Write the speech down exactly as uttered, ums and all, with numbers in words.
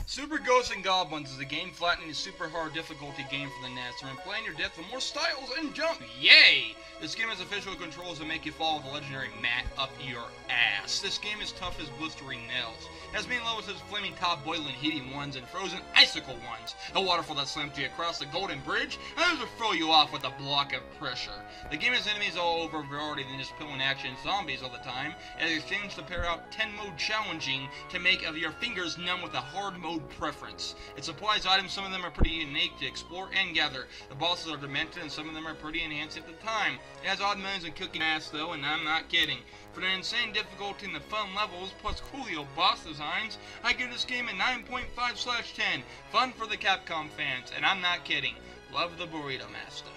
Super Ghosts and Goblins is a game-flattening and super hard difficulty game for the N E S, and playing your death with more styles and jump. Yay! This game has official controls that make you fall with a legendary mat up your ass. This game is tough as blistering nails. It has main levels as flaming top, boiling, heating ones, and frozen icicle ones. A waterfall that slams you across the Golden Bridge, and others will throw you off with a block of pressure. The game has enemies all over variety than just pulling action zombies all the time, and it seems to pair out ten mode challenging to make of your fingers numb with a hard mode preference. It supplies items, some of them are pretty unique to explore and gather. The bosses are demented and some of them are pretty enhanced at the time. It has odd moons and cooking ass though, and I'm not kidding. For the insane difficulty and the fun levels, plus coolio boss designs, I give this game a nine point five slash ten. Fun for the Capcom fans, and I'm not kidding. Love the Burrito Master.